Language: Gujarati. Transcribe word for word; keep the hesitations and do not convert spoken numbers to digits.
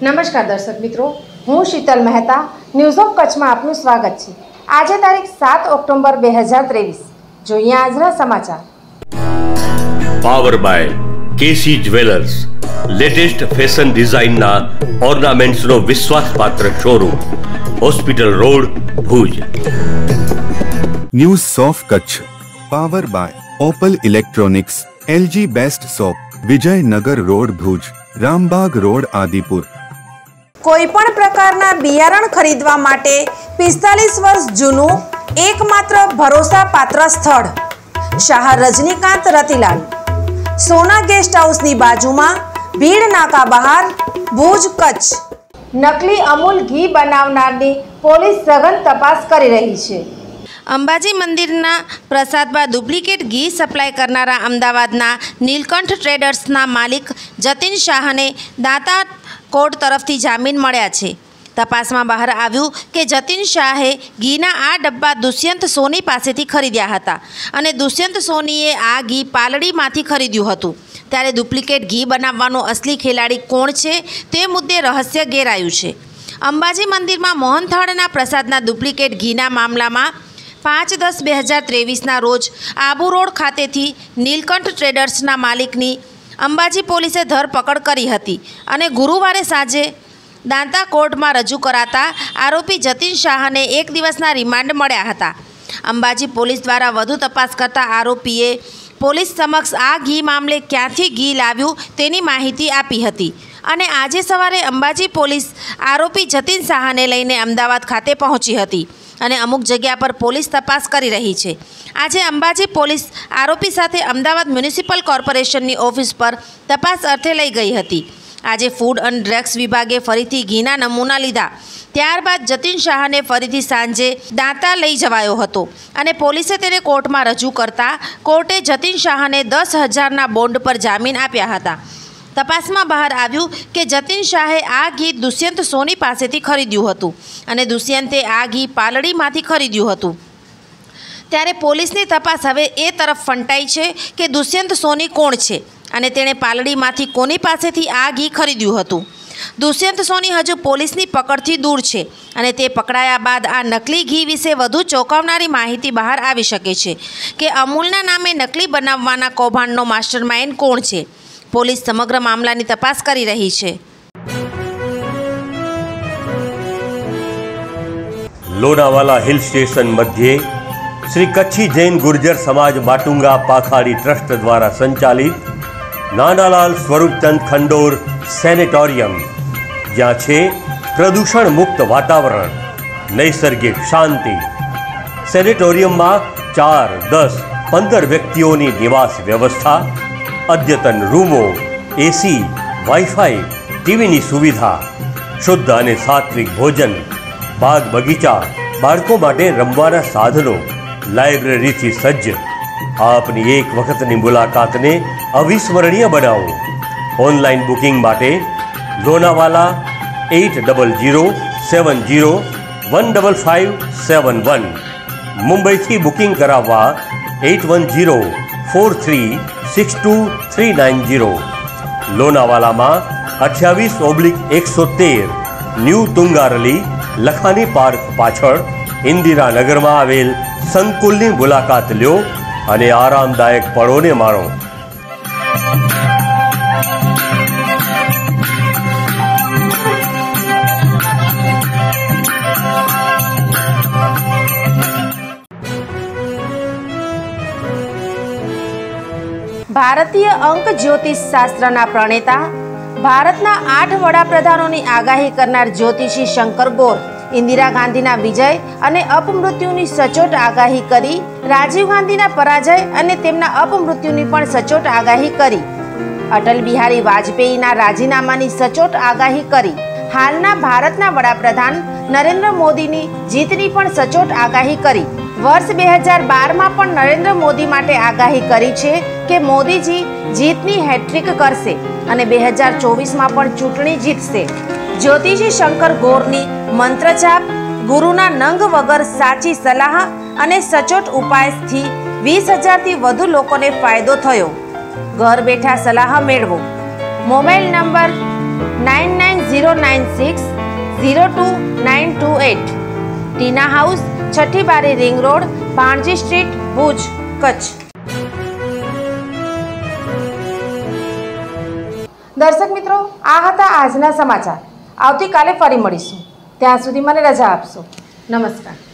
નમસ્કાર દર્શક મિત્રો, હું શીતલ મહેતા ન્યૂઝ ઓફ કચ્છમાં આપનું સ્વાગત છે। આજે તારીખ સાત ઓક્ટોબર બે હજાર ત્રેવીસ। જોઈએ આજના સમાચાર। Power by K C jewellers, latest fashion ડિઝાઇનના ઓર્નામેન્ટ્સનો વિશ્વાસપાત્ર showroom, hospital road, Bhuj. News of Kutch power by Opal electronics, L G best shop, Vijaynagar road, Bhuj, Rambag road, Adipur. કોઈપણ પ્રકારના બિયારણ ખરીદવા માટે પિસ્તાલીસ વર્ષ જૂનું એકમાત્ર ભરોસાપાત્ર સ્થળ શાહ રજનીકાંત રતિલાલ, સોના ગેસ્ટ હાઉસની બાજુમાં, ભીડ નાકા બહાર, ભુજ, કચ્છ। નકલી અમૂલ ઘી બનાવનારની પોલીસ સઘન તપાસ કરી રહી છે। અંબાજી મંદિરના પ્રસાદમાં ડુપ્લિકેટ ઘી સપ્લાય કરનારા અમદાવાદના નીલકંઠ ટ્રેડર્સના માલિક જતીન શાહને દાંતા કોર્ટ તરફથી જામીન મળ્યા છે। તપાસમાં બહાર આવ્યું કે જતીન શાહે ઘીના આ ડબ્બા દુષ્યંત સોની પાસેથી ખરીદ્યા હતા અને દુષ્યંત સોનીએ આ ઘી પાલડીમાંથી ખરીદ્યું હતું। ત્યારે ડુપ્લિકેટ ઘી બનાવવાનો અસલી ખેલાડી કોણ છે તે મુદ્દે રહસ્ય ઘેરાયું છે। અંબાજી મંદિરમાં મોહનથાળના પ્રસાદના ડુપ્લિકેટ ઘીના મામલામાં પાંચ દસ બે હજાર ત્રેવીસના રોજ આબુ રોડ ખાતેથી નીલકંઠ ટ્રેડર્સના માલિકની અંબાજી પોલીસે ધરપકડ કરી હતી અને ગુરુવારે સાંજે દાંતા કોર્ટમાં રજૂ કરાતા આરોપી જતીન શાહને એક દિવસના રિમાન્ડ મળ્યા હતા। અંબાજી પોલીસ દ્વારા વધુ તપાસ કરતા આરોપીએ પોલીસ સમક્ષ આ ઘી મામલે ક્યાંથી ઘી લાવ્યું તેની માહિતી આપી હતી અને આજે સવારે અંબાજી પોલીસ આરોપી જતીન શાહને લઈને અમદાવાદ ખાતે પહોંચી હતી અને અમુક જગ્યા પર પોલીસ તપાસ કરી રહી છે। આજે અંબાજી પોલીસ આરોપી સાથે અમદાવાદ મ્યુનિસિપલ કોર્પોરેશનની ઓફિસ પર તપાસ અર્થે લઈ ગઈ હતી। આજે ફૂડ એન્ડ ડ્રગ્સ વિભાગે ફરીથી ઘીના નમૂના લીધા, ત્યારબાદ જતીન શાહને ફરીથી સાંજે દાંતા લઈ જવાયો હતો અને પોલીસે તેને કોર્ટમાં રજૂ કરતા કોર્ટે જતીન શાહને દસ હજારના બોન્ડ પર જામીન આપ્યા હતા। તપાસમાં બહાર આવ્યું કે જતીન શાહે આ ઘી દુષ્યંત સોની પાસેથી ખરીદ્યું હતું અને દુષ્યંતે આ ઘી પાલડીમાંથી ખરીદ્યું હતું। ત્યારે પોલીસની તપાસ હવે એ તરફ ફંટાઈ છે કે દુષ્યંત સોની કોણ છે અને તેણે પાલડીમાંથી કોની પાસેથી આ ઘી ખરીદ્યું હતું। દુષ્યંત સોની હજુ પોલીસની પકડથી દૂર છે અને તે પકડાયા બાદ આ નકલી ઘી વિશે વધુ ચોંકાવનારી માહિતી બહાર આવી શકે છે કે અમૂલના નામે નકલી બનાવવાના કૌભાંડનો માસ્ટરમાઇન્ડ કોણ છે। પોલીસ સમગ્ર મામલાની તપાસ કરી રહી છે। लोनावाला हिल स्टेशन मध्य श्री कच्छी जैन गुर्जर समाज बाटुंगा पाखाड़ी ट्रस्ट द्वारा संचालित नानालाल स्वरूपचंद खंडोर सेनेटोरियम, ज्यां छे प्रदूषण मुक्त वातावरण, नैसर्गिक शांति। सेनेटोरियम में चार दस पंदर व्यक्तिओनी निवास व्यवस्था, अद्यतन रूमो, एसी, वाईफाई, टीवी सुविधा, शुद्ध और सात्विक भोजन, बाग बगीचा, बाळको माटे रमवाना साधनों, लाइब्रेरी थी सज्ज। आपनी एक वखतनी मुलाकात ने अविस्मरणीय बनावो। ऑनलाइन बुकिंग माटे Lonavala at double zero seven zero one double five seven one, Mumbai थी बुकिंग करावा at one zero four three six two three nine zero. Lonavala में अठावीस ओब्लिक एक सौ तेर न्यू तुंगारली लखानी पार्क पाछळ इंदिरा नगर में आवेल संकुलनी मुलाकात ल्यो अने आरामदायक पळोने माणो। ભારતીય અંક જ્યોતિષ શાસ્ત્રના પ્રણેતા, ભારતના આઠ વડાપ્રધાનોની આગાહી કરનાર જ્યોતિષી શંકર ગોર ઇન્દિરા ગાંધીના વિજય અને અપમૃત્યુની સચોટ આગાહી કરી, રાજીવ ગાંધીના પરાજય અને તેમના અપમૃત્યુની પણ સચોટ આગાહી કરી, અટલ બિહારી વાજપેયીના રાજીનામાની સચોટ આગાહી કરી, હાલના ભારતના વડાપ્રધાન નરેન્દ્ર મોદીની જીતની પણ સચોટ આગાહી કરી। વર્ષ બે હજાર બારમાં પણ નરેન્દ્ર મોદી માટે આગાહી કરી છે કે મોદીજી જીતની હેટ્રિક કરશે અને બે હજાર ચોવીસમાં પણ ચૂંટણી જીતશે। જ્યોતિષી શંકર ગોરની મંત્રજાપ, ગુરુના નંગ વગર સાચી સલાહ અને સચોટ ઉપાયથી વીસ હજારથી વધુ લોકોને ફાયદો થયો। ઘર બેઠા સલાહ મેળવો। Mobile number nine nine zero nine six zero two nine two eight. Tina house, Chhathi Bari, ring road, Bhanji street, Bhuj, Kutch. દર્શક મિત્રો, આ હતા આજના સમાચાર. આવતીકાલે ફરી મળીશું. ત્યાં સુધી મને રજા આપશો. નમસ્કાર.